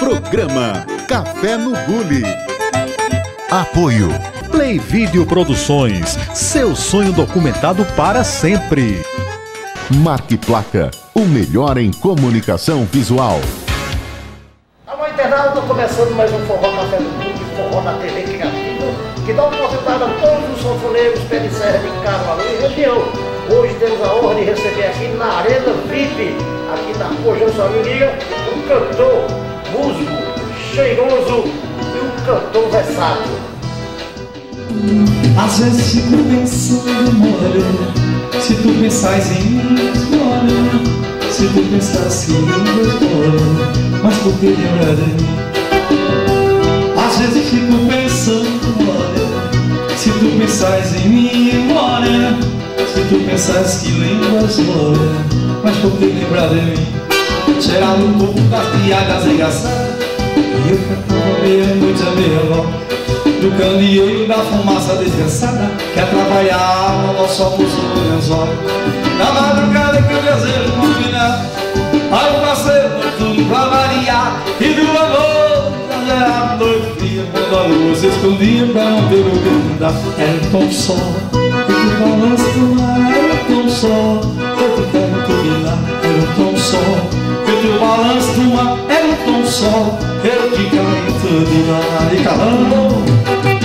Programa Café no Bule. Apoio Play Video Produções, seu sonho documentado para sempre. Marque Placa, o melhor em comunicação visual. Alô, internauta, começando mais um Forró Café no Bule, Forró da TV Criativa, que dá oportunidade a todos os sanfoneiros pé de serra de Caruaru e região. Hoje temos a honra de receber aqui na Arena VIP, aqui na Rua Sorinho Liga, um cantor, músico, cheiroso e um cantor versátil. Às vezes fico pensando, morena, se tu pensas em mim, morena, se tu pensas em mim, morena, mas por que lembrar de mim? Às vezes fico pensando, morena, se tu pensas em mim, morena, se tu pensas que lembras, morena, mas por que lembrar de mim? Cheirava um pouco das piadas engraçadas e eu cantava meia-noite a meia-noite do candeeiro da fumaça desgraçada que atrapalhava o nosso almoço no lençol. Na madrugada que o desejo não finava, aí o parceiro tudo pra variar, e do amor exagerado, noite fria, quando a lua se escondia pra não ter o que mudar. Era um tom só, e o balanço do mar era um tom só, eu te quero tudo lá. Era um tom só, e o balanço do mar era um tom só, eu te quero tudo lá. E calando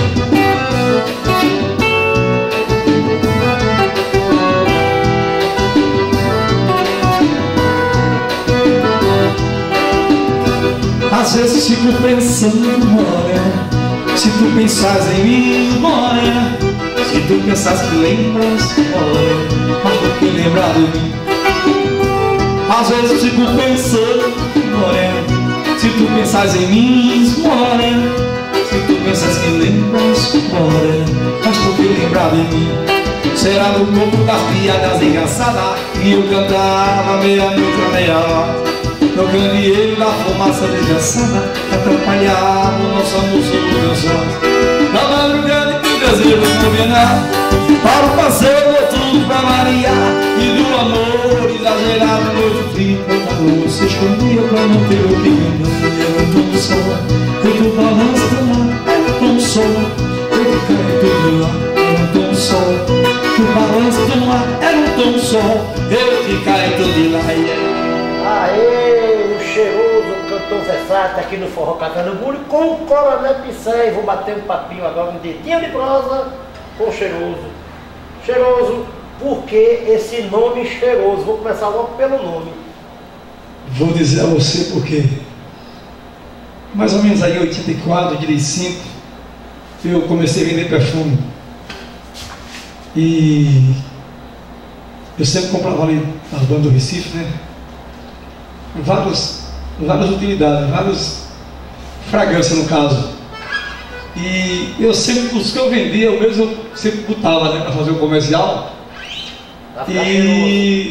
às vezes fico pensando, morena, se tu pensas em mim, morena, se tu pensas que lembras, morena, mas por que lembrar de mim? Às vezes fico pensando, morena, se tu pensas em mim, morena, se tu pensas que lembras, morena, mas por que lembrar de mim? Será no corpo das piadas engraçadas que eu cantava meia-noite a meia-hora no candeeiro da fumaça desgraçada que atrapalhava o nosso almoço no lençol. Na madrugada que o desejo combinar para o passeio noturno pra variar, e do amor exagerado noite fria, quando a lua se escondia pra não ter o que ganhar. Era um tom só, e do balanço do mar era um tom só, eu que caí tudo lá. Era um tom só, e o balanço do mar era um tom só, eu que caí tudo lá. Aê, o cheiroso, o cantor versátil aqui no Forró Café no Bule com o Coronel Pincel. Vou bater um papinho agora, um dedinho de prosa com o cheiroso. Cheiroso, por que esse nome cheiroso? Vou começar logo pelo nome. Vou dizer a você porque mais ou menos aí 84, 85, eu comecei a vender perfume. E eu sempre comprava ali nas bandas do Recife, né? Várias utilidades, várias fragrâncias no caso. E eu sempre, os que eu vendia, eu mesmo sempre botava, né, para fazer o comercial. E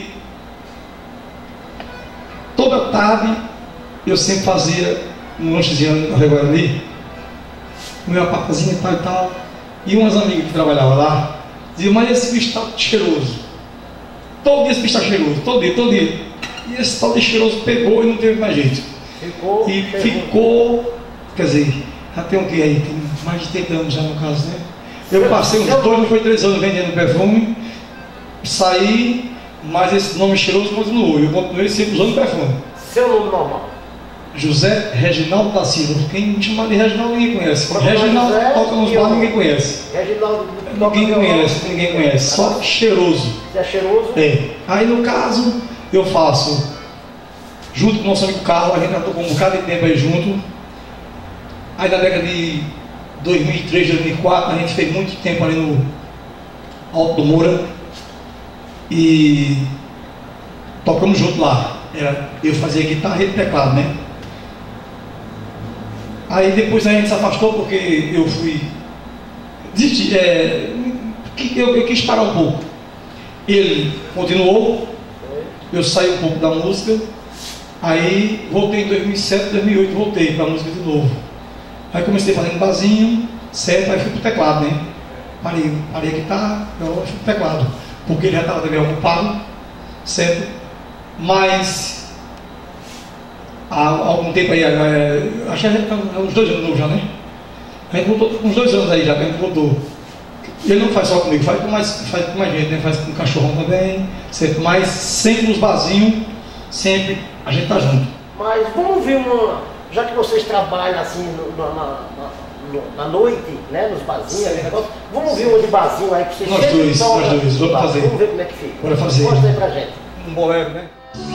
toda tarde eu sempre fazia um lanchezinho na Guarani, uma papazinha e tal e tal. E umas amigas que trabalhavam lá diziam, mas esse bicho está cheiroso. Todo dia esse bicho está cheiroso, todo dia. E esse tal de cheiroso pegou e não teve mais jeito. Ficou, quer dizer, já tem o que aí? Tem mais de 30 anos já no caso, né? Eu passei uns 2, não foi 3 anos vendendo perfume, saí, mas esse nome cheiroso continuou. Eu continuei sempre usando perfume. Seu nome normal? José Reginaldo da Silva. Quem me chamar de Reginaldo ninguém conhece. Reginaldo toca nos bar, ninguém conhece. Reginaldo ninguém conhece. Só cheiroso. Você é cheiroso? É. Aí no caso, eu faço, junto com o nosso amigo Carlos, a gente já tocou um bocado de tempo aí junto. Aí na década de 2003, 2004, a gente fez muito tempo ali no Alto do Moura. E tocamos junto lá. Eu fazia guitarra e teclado, né? Aí depois a gente se afastou porque eu fui desistir, eu quis parar um pouco. Ele continuou, eu saí um pouco da música, aí voltei em 2007, 2008, voltei para a música de novo. Aí comecei fazendo barzinho, certo? Aí fui pro teclado, né? Parei a guitarra, eu fui pro teclado, porque ele já estava também ocupado, certo? Mas há algum tempo aí, acho que a gente está uns 2 anos novo já, né? A gente voltou uns 2 anos aí já, que a gente voltou. Ele não faz só comigo, faz com mais gente, né? Faz com o cachorrão também, sempre, mas sempre nos barzinhos, sempre a gente tá junto. Mas vamos ver já que vocês trabalham assim na noite, né, nos barzinhos, aquele negócio, vamos ver um de barzinho aí que vocês Nós dois, vamos fazer. Vamos ver como é que fica. Bora fazer. Mostra aí pra gente. Um bolero, né?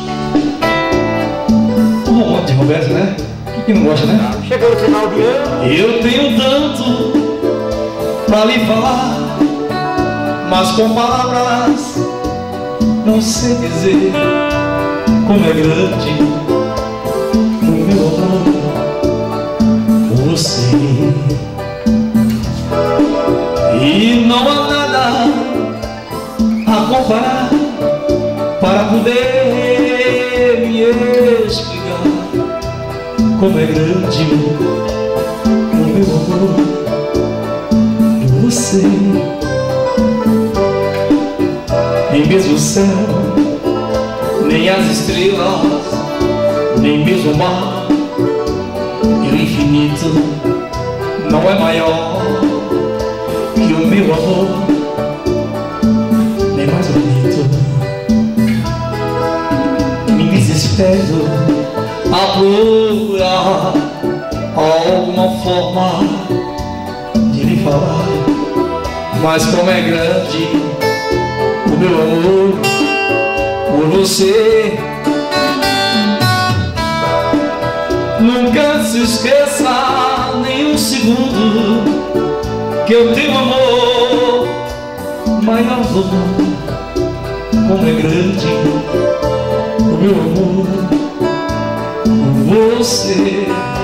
Um monte, Roberto, né? Quem não gosta, né? Chegou no final de ano. Eu tenho tanto pra lhe falar, mas com palavras não sei dizer como é grande o meu amor por você. E não há nada a comparar para poder me explicar como é grande o meu amor por você. Nem mesmo o céu, nem as estrelas, nem mesmo o mar e o infinito não é maior que o meu amor, nem mais bonito. Me desespero a procurar alguma forma de lhe falar, mas como é grande o meu amor por você. Nunca se esqueça nem um segundo que eu tenho amor maior. Como é grande o meu amor por você.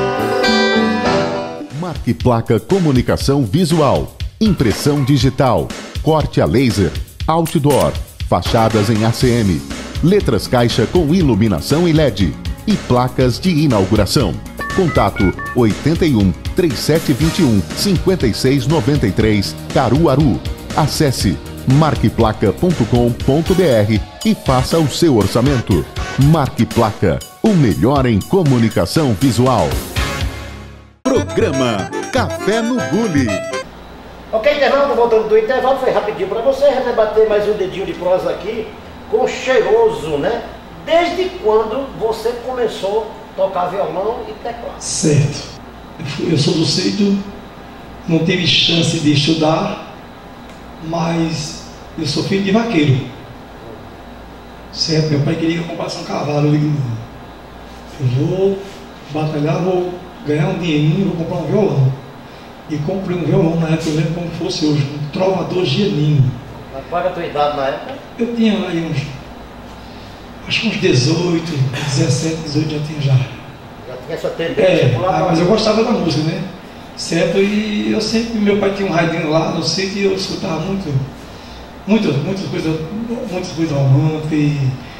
Marque Placa Comunicação Visual, impressão digital, corte a laser, outdoor, fachadas em ACM, letras caixa com iluminação e LED e placas de inauguração. Contato 81 3721 5693 Caruaru. Acesse marqueplaca.com.br e faça o seu orçamento. Marque Placa, o melhor em comunicação visual. Programa Café no Bule. Ok, internauta, voltando do intervalo, foi rapidinho para você rebater mais um dedinho de prosa aqui com o Cheiroso, né? Desde quando você começou a tocar violão e teclado? Certo. Eu sou do sítio, não tive chance de estudar, mas eu sou filho de vaqueiro. Certo, meu pai queria que eu comprasse um cavalo. Eu digo, eu vou batalhar, vou ganhar um dinheirinho, vou comprar um violão. E comprei um violão na época, eu lembro como fosse hoje, um Trovador Gianinho. Mas qual era a tua idade na época? Eu tinha aí acho que uns 18, 17, 18 já tinha já. Já tinha essa tendência? Mas eu gostava da música, né? Certo, e eu sempre, meu pai tinha um radinho lá no sítio e eu escutava muitas coisas românticas. E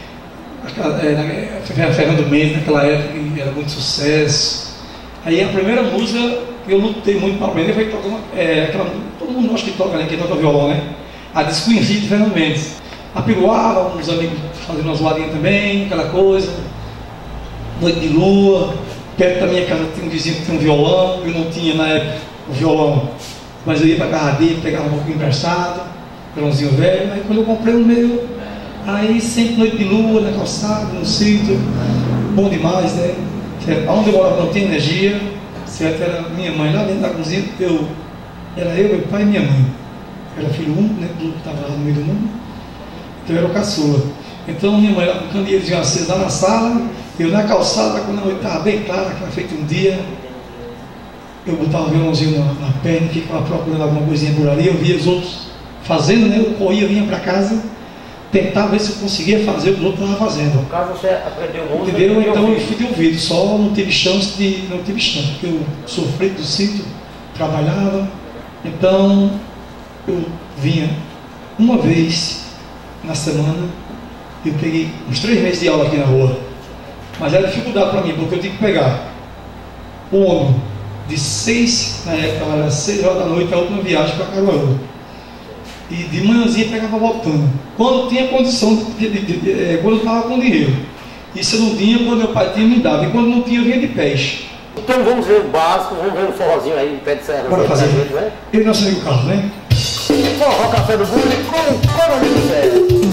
Fernando Mendes naquela época era muito sucesso. Aí a primeira música que eu lutei muito para aprender foi tocar aquela, todo mundo acha que toca, né? Que toca violão, né? A Desconhecida de Fernando Mendes. A Piruava, uns amigos fazendo umas zoadinhas também, aquela coisa. Noite de lua. Perto da minha casa tinha um vizinho que tinha um violão. Eu não tinha na época o violão, mas eu ia para a casa dele, pegava um pouquinho emprestado, violãozinho velho. Aí quando eu comprei o meu, aí sempre noite de lua, na calçada, no sítio, bom demais, né? Certo? Onde eu morava não tinha energia, certo? Era minha mãe lá dentro da cozinha, era eu, meu pai e minha mãe. Era filho único, né? Tudo estava lá no meio do mundo. Então eu era o caçula. Então minha mãe lá com o candeeiro acesa lá na sala, eu na calçada, quando a noite estava bem clara, que era feito um dia, eu botava o violãozinho na perna, ficava procurando alguma coisinha por ali, eu via os outros fazendo, né? Eu corria, vinha para casa, tentava ver se eu conseguia fazer o que os outros estavam fazendo. No caso você aprendeu música? Entendeu? Então eu fui de ouvido, só não tive chance, porque eu sofri do sítio, trabalhava, então eu vinha uma vez na semana, eu peguei uns 3 meses de aula aqui na rua, mas era dificuldade para mim, porque eu tinha que pegar o ônibus de 6, na época era 6 horas da noite, a última viagem para Caruaru, e de manhãzinha pegava voltando, quando tinha condição, quando eu estava com dinheiro, Isso eu não tinha, quando meu pai tinha me dado. E quando não tinha, eu vinha de pés. Então vamos ver o básico, vamos ver o forrozinho aí, pé de serra. Bora fazer. Né? Ele não acendeu o carro, né? Forró Café do Bule com Coronel Serra.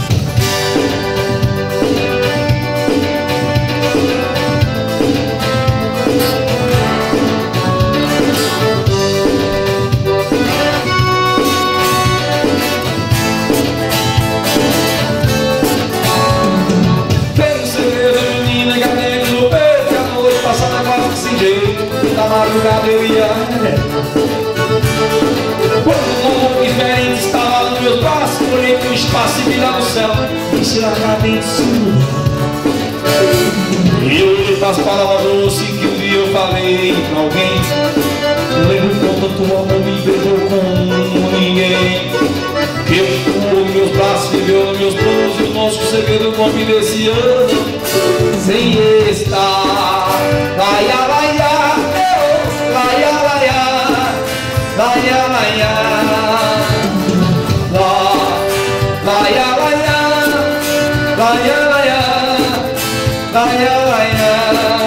Na madrugada eu ia quando um mundo diferente estava nos meus braços, olhei pro espaço e vi lá no céu ensinadamente e eu olhei pras palavras doces que um dia eu falei pra alguém. Eu lembro quando tua mão me beijou como ninguém, que eu ficou nos meus braços, viveu nos meus planos, e o nosso segredo nome desse ano sem estar. Laia, laia, laia, laia, laia, laia, laia, laia, laia, laia, laia.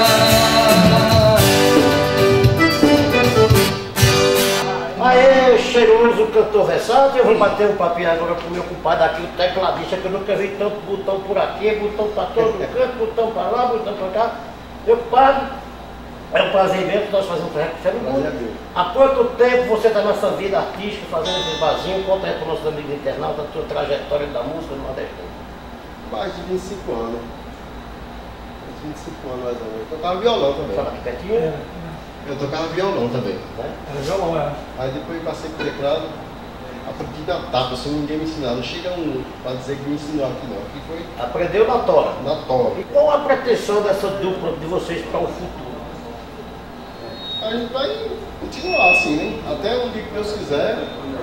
Aê, cheiroso cantor versátil, eu vou bater um papinho agora com o meu compadre aqui, o tecladista, que eu nunca vi tanto botão por aqui, botão para todo canto, botão para lá, botão para cá. Meu compadre, é um prazer mesmo nós fazemos um Café do Bule. Há quanto tempo você está nessa vida artística, fazendo esses barzinhos? Conta aí para os nossos amigos internautas a tua trajetória da música no Nordeste. Mais de 25 anos. 25 anos mais ou menos. Eu tocava violão também. Fala aqui pertinho. Eu tocava violão também. Era violão, é. Aí depois eu passei por teclado, aprendi na tapa, se ninguém me ensinar. Não chega um para dizer que me ensinou aqui não. Aqui foi Aprendeu na tora. na tora. E qual a pretensão dessa dupla de vocês para o futuro? A gente vai continuar assim, né? Até onde que Deus quiser.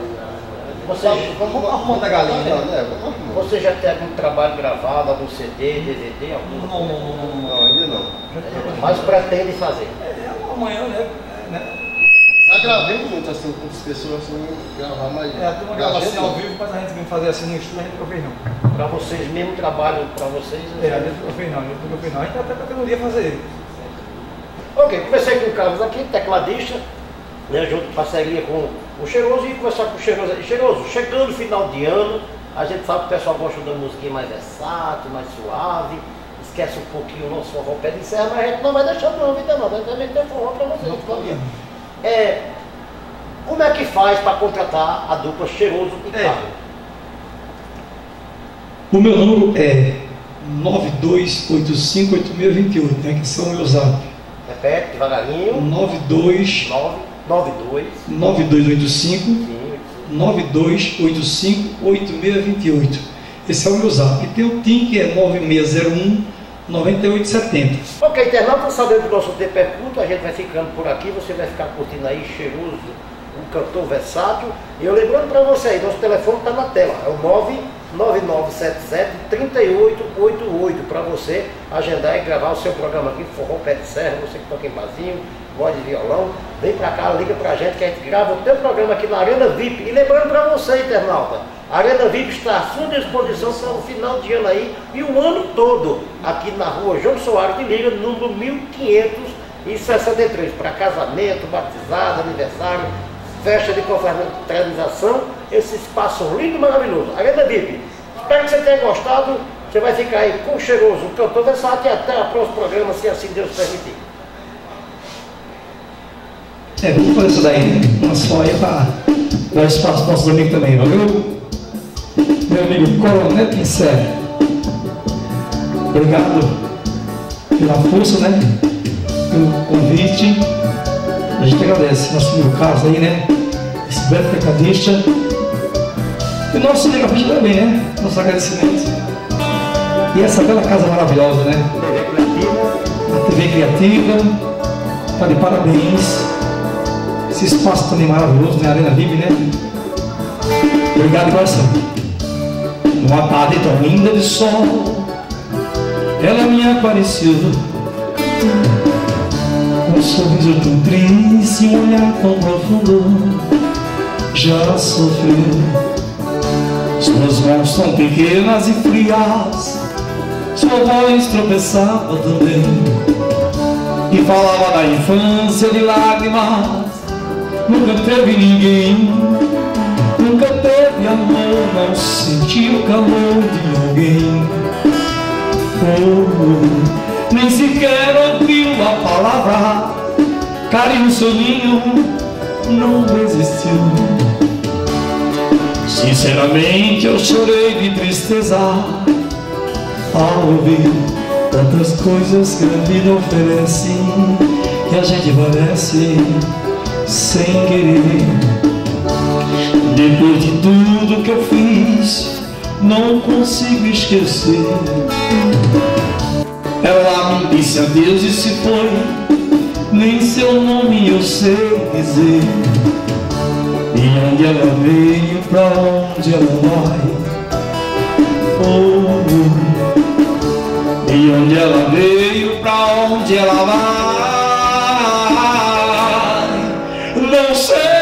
Vamos arrumando a galinha, né? Vamos arrumando. Você já tem algum trabalho gravado, algum CD, DVD, algum? Não, ainda não. Mas pretende fazer? Amanhã, né? Já gravei muito assim, com as pessoas assim, gravar mais. É, a turma grava assim ao vivo, mas a gente vem fazer assim no estúdio, a gente nunca fez não. Para vocês mesmo, trabalho para vocês? É, a gente nunca fez não, a gente nunca fez não. A gente até pretendia fazer. Ok, conversei com o Carlos aqui, tecladista, né, junto com parceria com o Cheiroso, e conversar com o Cheiroso. Cheiroso, chegando no final de ano, a gente sabe que o pessoal gosta da musiquinha mais versátil, mais suave, esquece um pouquinho o nosso forró pé de serra, mas a gente não vai deixar de ouvir não, a gente também tem forró para vocês. Como é que faz para contratar a dupla Cheiroso e Carlos? O meu número é 92858628, né, que são o meu zap. Repete devagarinho. 92858628. Esse é o meu zap. E tem o TIM, que é 9601-9870. Ok, internauta, sabendo que o nosso tempo é curto, a gente vai ficando por aqui, você vai ficar curtindo aí Cheiroso, um cantor versátil. E eu lembrando para você aí, nosso telefone está na tela, é o 99977-3888, para você agendar e gravar o seu programa aqui, Forró Pé de Serra, você que toca em barzinho, voz de violão, vem para cá, liga para a gente que a gente grava o teu programa aqui na Arena VIP. E lembrando para você, internauta, a Arena VIP está à sua disposição para o final de ano aí e o ano todo, aqui na rua João Soares de Liga, número 1563, para casamento, batizado, aniversário, festa de confraternização, esse espaço lindo e maravilhoso. Arena VIP, espero que você tenha gostado. Você vai ficar aí com o Cheiroso, o cantor versátil, e até o próximo programa, se assim Deus permitir. Vamos fazer isso daí, né? Uma só aí para dar espaço para nossos amigos também, valeu? Meu amigo Coronel Pincel, obrigado pela força, né? Pelo convite. A gente agradece nosso amigo Carlos aí, né? Esse belo tecladista. E o nosso cinegrafista também, né? Nosso agradecimento. E essa bela casa maravilhosa, né? A TV Criativa. Tá de parabéns. Esse espaço também maravilhoso, né? Arena VIP, né? Obrigado, coração. Numa tarde tão linda de sol, ela me apareceu, com um sorriso tão triste e um olhar tão profundo. Já sofreu, suas mãos tão pequenas e frias sua voz tropeçava também e falava da infância de lágrimas. Nunca teve ninguém, nunca teve amor, não sentiu o calor de alguém. Oh, nem sequer ouviu a palavra carinho, soninho, não existiu. Sinceramente eu chorei de tristeza ao ouvir tantas coisas que a vida oferece, que a gente padece sem querer. Depois de tudo que eu fiz, não consigo esquecer. Ela me disse adeus e se foi, nem seu nome eu sei dizer. E onde ela veio, pra onde ela vai? Oh, oh. E onde ela veio, pra onde ela vai? Não sei.